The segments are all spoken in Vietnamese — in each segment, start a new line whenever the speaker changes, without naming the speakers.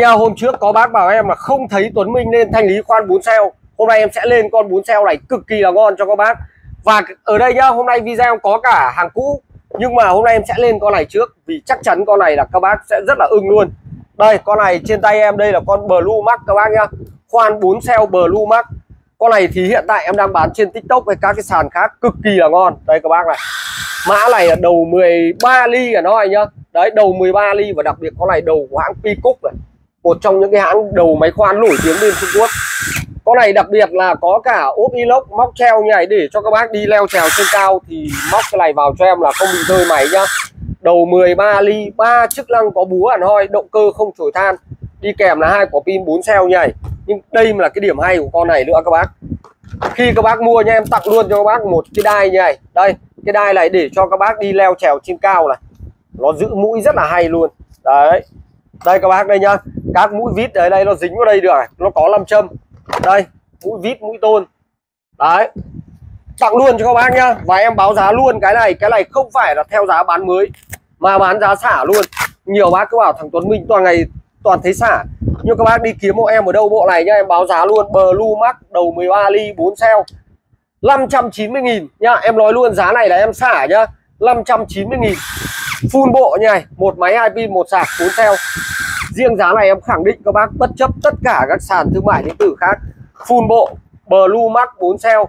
Hôm trước có bác bảo em là không thấy Tuấn Minh lên thanh lý khoan 4 xeo. Hôm nay em sẽ lên con 4 xeo này cực kỳ là ngon cho các bác. Và ở đây nhá, hôm nay video có cả hàng cũ, nhưng mà hôm nay em sẽ lên con này trước vì chắc chắn con này là các bác sẽ rất là ưng luôn. Đây, con này trên tay em đây là con Blue Max các bác nhá. Khoan 4 xeo Blue Max. Con này thì hiện tại em đang bán trên TikTok với các cái sàn khác cực kỳ là ngon. Đây các bác này. Mã này là đầu 13 ly cả nó này nhá. Đấy, đầu 13 ly và đặc biệt con này đầu của hãng Peacock này. Một trong những cái hãng đầu máy khoan nổi tiếng bên Trung Quốc. Con này đặc biệt là có cả ốp inox móc treo như này để cho các bác đi leo trèo trên cao thì móc cái này vào cho em là không bị rơi máy nhá. Đầu 13 ly, 3 chức năng có búa hẳn hoi, động cơ không chổi than, đi kèm là 2 quả pin 4 xeo như này. Nhưng đây là cái điểm hay của con này nữa các bác. Khi các bác mua nha, em tặng luôn cho các bác một cái đai như này. Đây, cái đai này để cho các bác đi leo trèo trên cao này. Nó giữ mũi rất là hay luôn. Đấy. Đây các bác đây nhá. Các mũi vít ở đây nó dính vào đây được này, nó có 5 châm. Đây, mũi vít, mũi tôn. Đấy. Tặng luôn cho các bác nhá. Và em báo giá luôn cái này không phải là theo giá bán mới mà bán giá xả luôn. Nhiều bác cứ bảo thằng Tuấn Minh toàn ngày toàn thấy xả. Nhưng các bác đi kiếm hộ em ở đâu bộ này nhá, em báo giá luôn. Blue Max đầu 13 ly 4 xeo 590.000 nhá. Em nói luôn giá này là em xả nhá, 590.000. Full bộ như này, một máy 2 pin, một sạc 4 xeo. Riêng giá này em khẳng định các bác bất chấp tất cả các sàn thương mại điện tử khác. Full bộ Blue Max 4 xeo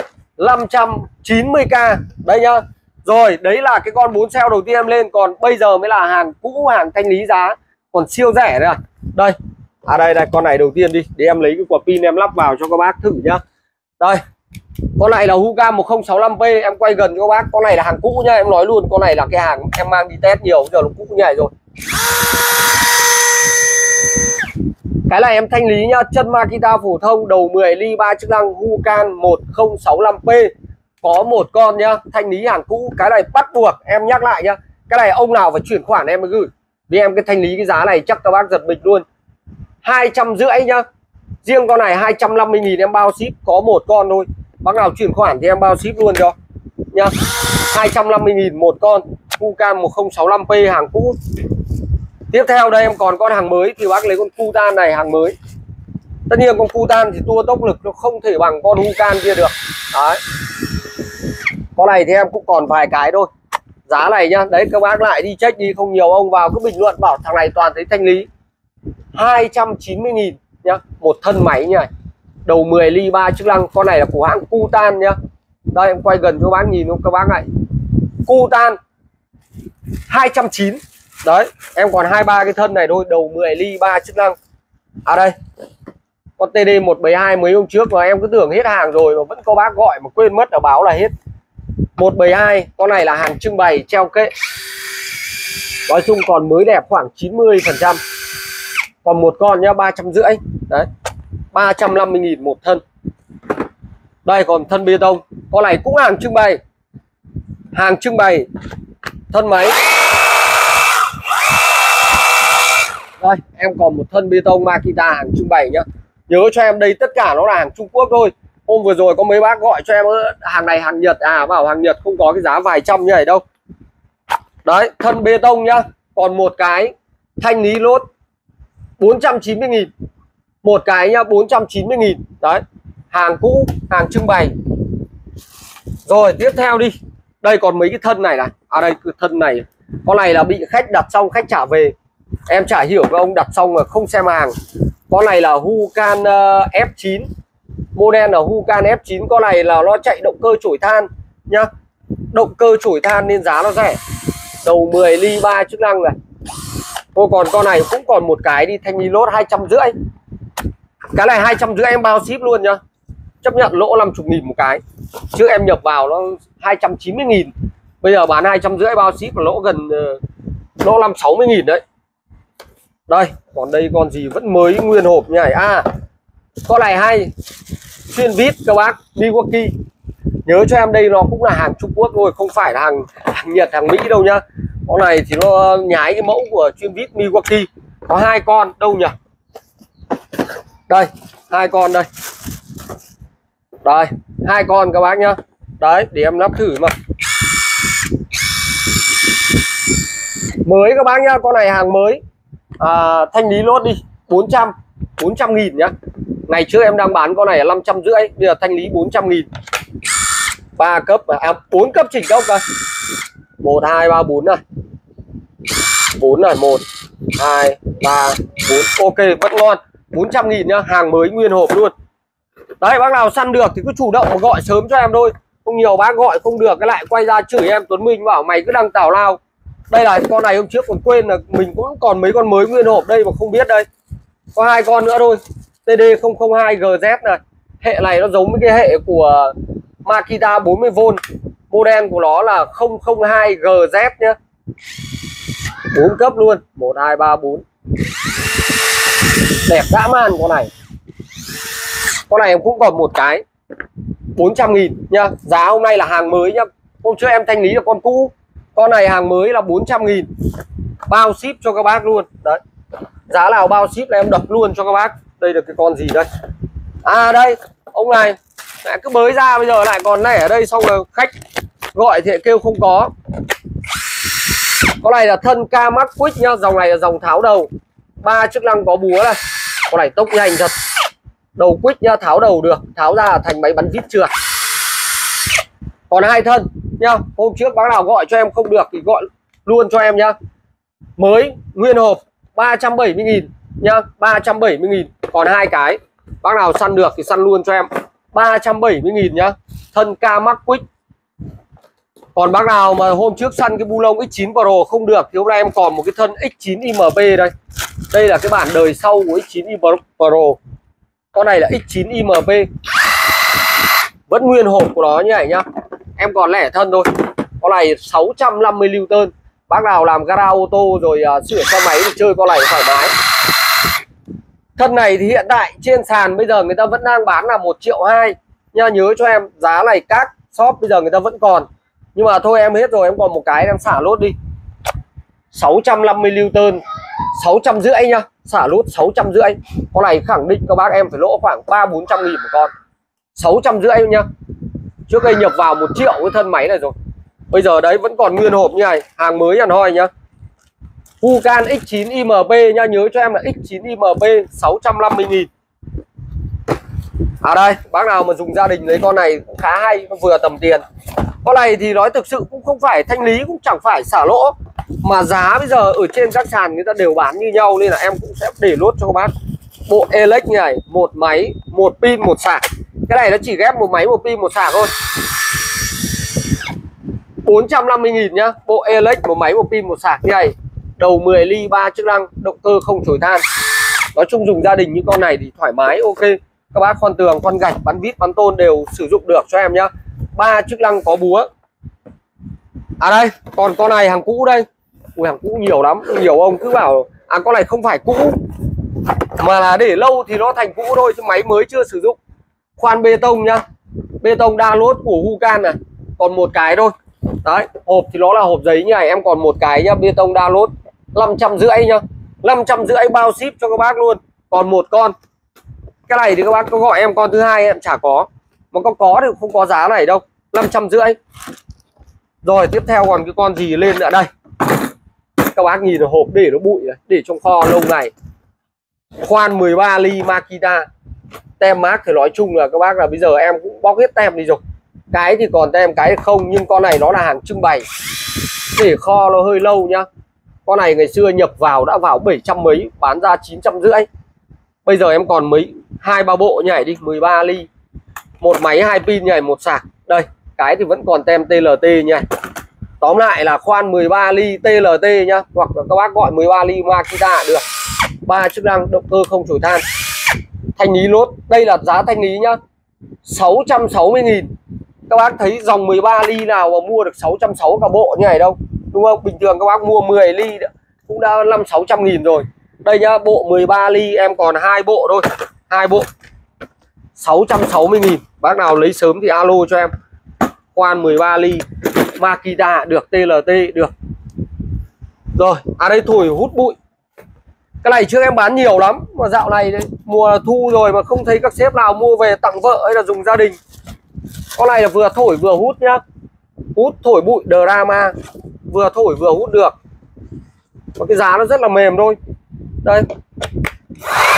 590k. Đây nhá. Rồi, đấy là cái con 4 xeo đầu tiên em lên. Còn bây giờ mới là hàng cũ, hàng thanh lý giá còn siêu rẻ đây à. Đây. À đây, con này đầu tiên đi. Để em lấy cái quả pin em lắp vào cho các bác thử nhá. Đây. Con này là Hucam 1065P. Em quay gần cho các bác. Con này là hàng cũ nhá. Em nói luôn, con này là cái hàng em mang đi test nhiều, giờ nó cũ như này rồi. Cái này em thanh lý nhá, chân Makita phổ thông đầu 10 ly 3 chức năng Hucam 1065P. Có một con nhá, thanh lý hàng cũ. Cái này bắt buộc, em nhắc lại nhá. Cái này ông nào phải chuyển khoản em mới gửi. Vì em cái thanh lý cái giá này chắc các bác giật mình luôn. 250 nhá. Riêng con này 250.000 em bao ship, có một con thôi. Bác nào chuyển khoản thì em bao ship luôn cho nhá. 250.000 một con Hucam 1065P hàng cũ. Tiếp theo đây em còn con hàng mới thì bác lấy con Kutan này, hàng mới. Tất nhiên con Kutan thì tua tốc lực nó không thể bằng con Hucam kia được. Đấy. Con này thì em cũng còn vài cái thôi. Giá này nhá, đấy các bác lại đi check đi, không nhiều ông vào cứ bình luận bảo thằng này toàn thấy thanh lý. 290.000 nhá, một thân máy như này. Đầu 10 ly 3 chức năng, con này là của hãng Kutan nhá. Đây em quay gần cho bác nhìn không các bác này. Kutan 290. Đấy, em còn 2-3 cái thân này thôi, đầu 10 ly 3 chức năng. À đây. Con TD172 mấy hôm trước mà em cứ tưởng hết hàng rồi mà vẫn có bác gọi mà quên mất ở báo là hết. 172, con này là hàng trưng bày treo kệ. Nói chung còn mới đẹp khoảng 90%. Còn một con nhá, 350. Đấy. 350.000 một thân. Đây còn thân bê tông. Con này cũng hàng trưng bày. Hàng trưng bày. Thân máy. Đây, em còn một thân bê tông Makita hàng trưng bày nhá. Nhớ cho em đây tất cả nó là hàng Trung Quốc thôi. Hôm vừa rồi có mấy bác gọi cho em hàng này hàng Nhật, bảo hàng Nhật không có cái giá vài trăm như này đâu. Đấy, thân bê tông nhá. Còn một cái thanh lý lốt 490.000. Một cái nhá, 490.000. Đấy, hàng cũ, hàng trưng bày. Rồi tiếp theo đi. Đây còn mấy cái thân này này. À đây cái thân này. Con này là bị khách đặt xong khách trả về. Em chả hiểu các ông đặt xong mà không xem hàng. Con này là Hucam F9. Model là Hucam F9. Con này là nó chạy động cơ chổi than nhá. Động cơ chổi than nên giá nó rẻ. Đầu 10 ly 3 chức năng này. Thôi còn con này cũng còn một cái đi, thanh lý lốt 250. Cái này 250 em bao ship luôn nhá. Chấp nhận lỗ 50.000 một cái. Trước em nhập vào nó 290.000. Bây giờ bán 250 bao ship là lỗ gần lỗ 50-60.000 đấy. Đây, còn đây con gì vẫn mới nguyên hộp như này. À, con này hay. Xuyên vít các bác, Milwaukee. Nhớ cho em đây nó cũng là hàng Trung Quốc thôi, không phải là hàng Nhật, hàng Mỹ đâu nhá. Con này thì nó nhái cái mẫu của chuyên vít Milwaukee. Có 2 con, đâu nhỉ? Đây, 2 con đây. Đây, 2 con các bác nhá. Đấy, để em lắp thử mà. Mới các bác nhá, con này hàng mới. Thanh lý lốt đi. 400 nghìn nhá. Ngày trước em đang bán con này là 550, bây giờ thanh lý 400 nghìn. 3 cấp, 4 cấp chỉnh gốc đây. 1, 2, 3, 4 này. 4 này, 1, 2, 3, 4. Ok, vẫn ngon. 400 nghìn nhá, hàng mới nguyên hộp luôn. Đấy, bác nào săn được thì cứ chủ động mà gọi sớm cho em thôi. Không nhiều bác gọi không được cái lại quay ra chửi em, Tuấn Minh bảo mày cứ đăng tào lao. Đây là con này hôm trước còn quên là mình cũng còn mấy con mới nguyên hộp đây mà không biết đây. Có 2 con nữa thôi. TD002 GZ này. Hệ này nó giống với cái hệ của Makita 40V. Model của nó là 002 GZ nhá. 4 cấp luôn. 1, 2, 3, 4. Đẹp dã man con này. Con này em cũng còn một cái 400 nghìn nhá. Giá hôm nay là hàng mới nhá. Hôm trước em thanh lý là con cũ. Con này hàng mới là 400 nghìn. Bao ship cho các bác luôn. Đấy. Giá nào bao ship là em đập luôn cho các bác. Đây là cái con gì đây? À đây, ông này lại cứ bới ra bây giờ lại còn này ở đây, xong rồi khách gọi thì kêu không có. Con này là thân Kamax Quick nhá, dòng này là dòng tháo đầu. 3 chức năng có búa này. Con này tốc nhanh thật. Đầu Quick nhá, tháo đầu được, tháo ra thành máy bắn vít trượt. Còn 2 thân nhá. Hôm trước bác nào gọi cho em không được thì gọi luôn cho em nhá. Mới nguyên hộp 370 nghìn nhá, 370 nghìn. Còn 2 cái. Bác nào săn được thì săn luôn cho em 370 nghìn nhá. Thân Kamax Quick. Còn bác nào mà hôm trước săn cái bu lông X9 Pro không được thì hôm nay em còn một cái thân X9 IMP đây. Đây là cái bản đời sau của X9 Pro. Con này là X9 IMP. Vẫn nguyên hộp của nó như này nhá. Em còn lẻ thân thôi. Con này 650 Newton. Bác nào làm gara ô tô rồi sửa xe máy thì chơi con này thoải mái. Thân này thì hiện tại trên sàn bây giờ người ta vẫn đang bán là 1,2 triệu nha. Nhớ cho em giá này các shop bây giờ người ta vẫn còn. Nhưng mà thôi em hết rồi, em còn một cái em xả lốt đi. 650 Newton, 650 nhá. Xả lốt 650. Con này khẳng định các bác em phải lỗ khoảng 300-400 nghìn một con. 650 nhá. Trước đây nhập vào 1 triệu cái thân máy này rồi. Bây giờ đấy vẫn còn nguyên hộp như này, hàng mới hẳn hoi nhá. Hukan X9 IMP nhá, nhớ cho em là X9 IMP 650 nghìn. À đây, bác nào mà dùng gia đình lấy con này cũng khá hay, nó vừa tầm tiền. Con này thì nói thực sự cũng không phải thanh lý, cũng chẳng phải xả lỗ. Mà giá bây giờ ở trên các sàn người ta đều bán như nhau, nên là em cũng sẽ để lốt cho các bác. Bộ Elex như này, 1 máy, 1 pin, 1 sạc. Cái này nó chỉ ghép 1 máy, 1 pin, 1 sạc thôi. 450 nghìn nhá. Bộ Elex 1 máy, 1 pin, 1 sạc như này. Đầu 10 ly, 3 chức năng, động cơ không chổi than. Nói chung dùng gia đình như con này thì thoải mái, ok. Các bác con tường, con gạch, bắn vít, bắn tôn đều sử dụng được cho em nhá. 3 chức năng có búa. À đây, còn con này hàng cũ đây. Ui, hàng cũ nhiều lắm. Nhiều ông cứ bảo con này không phải cũ, mà là để lâu thì nó thành cũ thôi, chứ máy mới chưa sử dụng. Khoan bê tông nhá. Bê tông đa lốt của Hukan này. Còn một cái thôi. Đấy, hộp thì nó là hộp giấy như này, em còn một cái nhá, bê tông đa lốt 550 nhá. 550 bao ship cho các bác luôn. Còn một con. Cái này thì các bác có gọi em con thứ hai em chả có. Mà có thì không có giá này đâu. 550. Rồi tiếp theo còn cái con gì lên nữa đây. Các bác nhìn hộp để nó bụi này, để trong kho lâu ngày. Khoan 13 ly Makita. Tem mác thì nói chung là các bác là bây giờ em cũng bóc hết tem đi rồi. Cái thì còn tem, cái thì không. Nhưng con này nó là hàng trưng bày, để kho nó hơi lâu nhá. Con này ngày xưa nhập vào đã vào 700 mấy, bán ra 950. Bây giờ em còn mấy 2-3 bộ như này đi, 13 ly. 1 máy 2 pin như này, 1 sạc. Đây, cái thì vẫn còn tem TLT như này. Tóm lại là khoan 13 ly TLT nhá, hoặc là các bác gọi 13 ly Makita được. 3 chức năng, động cơ không chổi than. Thanh lý lốt, đây là giá thanh lý nhá. 660 nghìn. Các bác thấy dòng 13 ly nào mà mua được 660 cả bộ như này đâu, đúng không? Bình thường các bác mua 10 ly cũng đã 500-600 nghìn rồi. Đây nhá, bộ 13 ly em còn 2 bộ thôi. 2 bộ 660 nghìn. Bác nào lấy sớm thì alo cho em. Khoan 13 ly Makita được, TLT được. Rồi, đây thổi hút bụi. Cái này trước em bán nhiều lắm, mà dạo này đấy, mùa thu rồi mà không thấy các sếp nào mua về tặng vợ hay là dùng gia đình. Con này là vừa thổi vừa hút nhá. Hút thổi bụi drama, vừa thổi vừa hút được. Và cái giá nó rất là mềm thôi. Đây.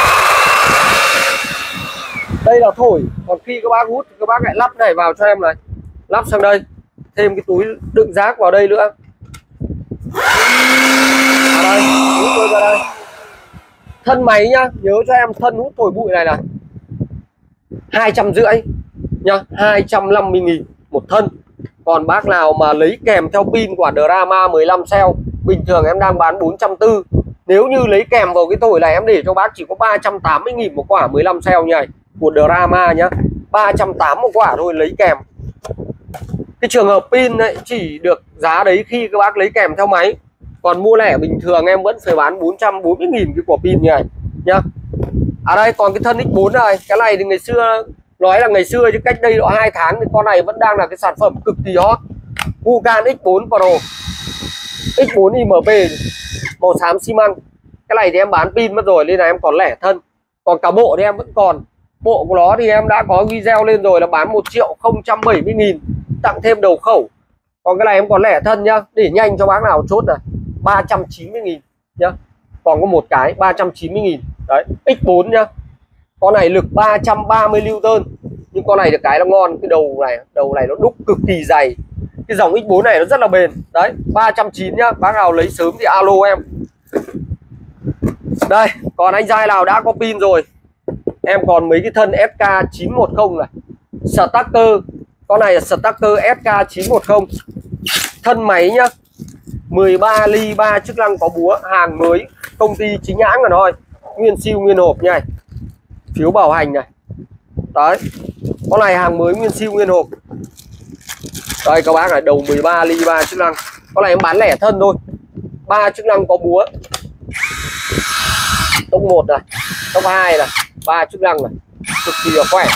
là thổi, còn khi các bác hút thì các bác lại lắp này vào cho em này, lắp sang đây, thêm cái túi đựng rác vào đây nữa. À đây, hút tôi ra đây. Thân máy nhá, nhớ cho em thân hút thổi bụi này là 250 nhá, 250.000 một thân. Còn bác nào mà lấy kèm theo pin của Drama 15 cell, bình thường em đang bán 440. Nếu như lấy kèm vào cái thổi này em để cho bác chỉ có 380.000 một quả 15 cell như này của Drama nhá, 380 một quả thôi lấy kèm. Cái trường hợp pin ấy chỉ được giá đấy khi các bác lấy kèm theo máy. Còn mua lẻ bình thường em vẫn phải bán 440.000 cái quả pin như này nhá. À đây còn cái thân X4 này, cái này thì ngày xưa nói là ngày xưa chứ cách đây độ 2 tháng thì con này vẫn đang là cái sản phẩm cực kỳ hot. Vulcan X4 Pro, X4 IMP màu xám xi măng. Cái này thì em bán pin mất rồi nên là em còn lẻ thân. Còn cả bộ thì em vẫn còn. Bộ của nó thì em đã có video lên rồi là bán 1.070.000 tặng thêm đầu khẩu. Còn cái này em còn lẻ thân nhá, để nhanh cho bác nào chốt này, 390.000 nhá. Còn có một cái 390.000. Đấy, X4 nhá. Con này lực 330 Newton. Nhưng con này được cái là ngon, cái đầu này nó đúc cực kỳ dày. Cái dòng X4 này nó rất là bền. Đấy, 390 nhá, bác nào lấy sớm thì alo em. Đây, còn anh giai nào đã có pin rồi, em còn mấy cái thân SK910 này, Starter. Con này là Starter SK910. Thân máy nhá, 13 ly 3 chức năng có búa, hàng mới, công ty chính hãng rồi thôi, nguyên siêu nguyên hộp nha, phiếu bảo hành này. Đấy, con này hàng mới nguyên siêu nguyên hộp. Đây các bác này, đầu 13 ly 3 chức năng. Con này em bán lẻ thân thôi, 3 chức năng có búa, tốc 1 này, tốc 2 này, 3 chức năng này, cực kỳ là khỏe.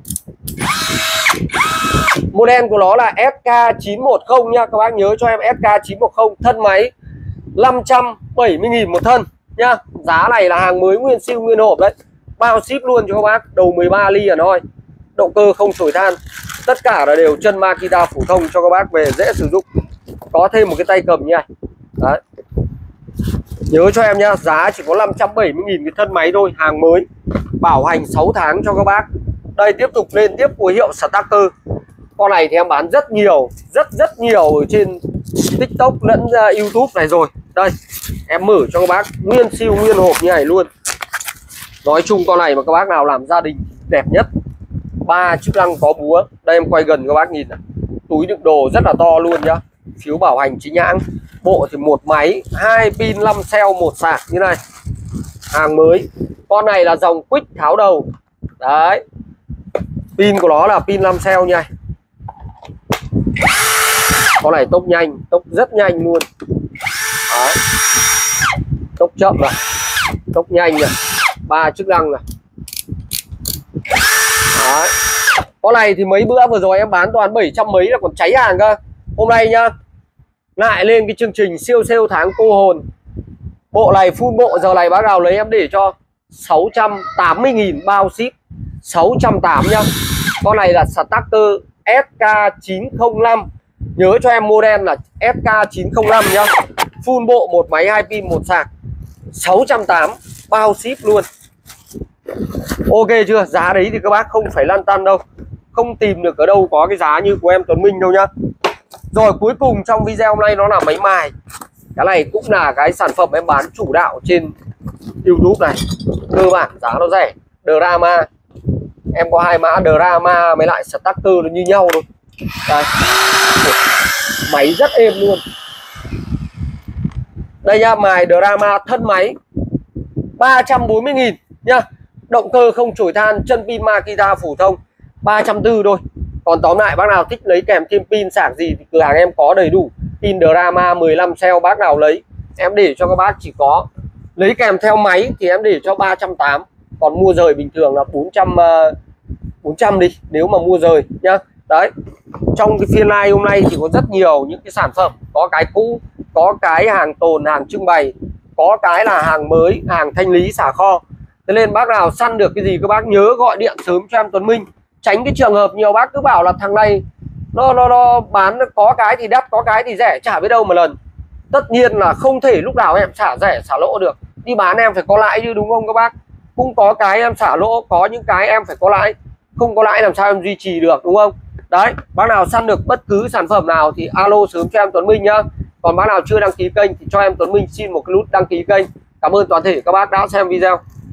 Model của nó là SK910 nha, các bác nhớ cho em SK910. Thân máy 570.000 một thân nhá. Giá này là hàng mới nguyên siêu nguyên hộp đấy, bao ship luôn cho các bác. Đầu 13 ly à thôi, động cơ không sồi than, tất cả là đều chân Makita phổ thông cho các bác về dễ sử dụng. Có thêm một cái tay cầm nha. Đấy, nhớ cho em nhá, giá chỉ có 570.000 cái thân máy thôi, hàng mới, bảo hành 6 tháng cho các bác. Đây tiếp tục lên tiếp của hiệu Starter. Con này thì em bán rất nhiều, rất nhiều ở trên TikTok lẫn YouTube này rồi. Đây, em mở cho các bác nguyên siêu nguyên hộp như này luôn. Nói chung con này mà các bác nào làm gia đình đẹp nhất. 3 chức năng có búa. Đây em quay gần các bác nhìn này. Túi đựng đồ rất là to luôn nhá. Phiếu bảo hành chính hãng. Bộ thì một máy, 2 pin 5 cell, 1 sạc như này. Hàng mới. Con này là dòng Quick tháo đầu. Đấy. Pin của nó là pin 5 cell nha. Con này tốc nhanh, tốc rất nhanh luôn. Đấy. Tốc chậm này, tốc nhanh này, 3 chức năng này. Đấy. Con này thì mấy bữa vừa rồi em bán toàn 700 mấy là còn cháy hàng cơ. Hôm nay nhá, lại lên cái chương trình siêu sale tháng cô hồn. Bộ này full bộ giờ này bác nào lấy em để cho 680.000 bao ship, 680 nhá. Con này là Starter SK905. Nhớ cho em model là SK905 nhá. Full bộ, một máy 2 pin 1 sạc, 680 bao ship luôn. Ok chưa? Giá đấy thì các bác không phải lăn tăn đâu, không tìm được ở đâu có cái giá như của em Tuấn Minh đâu nhá. Rồi cuối cùng trong video hôm nay nó là máy mài. Cái này cũng là cái sản phẩm em bán chủ đạo trên YouTube này. Cơ bản giá nó rẻ. Drama, em có 2 mã Drama với lại Starter nó như nhau thôi. Đây. Máy rất êm luôn. Đây nha, mài Drama thân máy 340.000 nhá. Động cơ không chổi than, chân pin Makita phổ thông 340 thôi. Còn tóm lại bác nào thích lấy kèm thêm pin sạc gì thì cửa hàng em có đầy đủ. Pin Drama 15 cell bác nào lấy em để cho các bác chỉ có lấy kèm theo máy thì em để cho 380. Còn mua rời bình thường là 400 đi nếu mà mua rời nhá. Đấy, trong cái phiên live hôm nay thì có rất nhiều những cái sản phẩm, có cái cũ, có cái hàng tồn, hàng trưng bày, có cái là hàng mới, hàng thanh lý xả kho. Thế nên bác nào săn được cái gì các bác nhớ gọi điện sớm cho em Tuấn Minh, tránh cái trường hợp nhiều bác cứ bảo là thằng này nó bán có cái thì đắt, có cái thì rẻ, chả biết đâu mà lần. Tất nhiên là không thể lúc nào em xả rẻ xả lỗ được, đi bán em phải có lãi chứ, đúng không các bác? Cũng có cái em xả lỗ, có những cái em phải có lãi. không có lãi làm sao em duy trì được, đúng không? Đấy, bác nào săn được bất cứ sản phẩm nào thì alo sớm cho em Tuấn Minh nhá. Còn bác nào chưa đăng ký kênh thì cho em Tuấn Minh xin một cái nút đăng ký kênh. Cảm ơn toàn thể các bác đã xem video.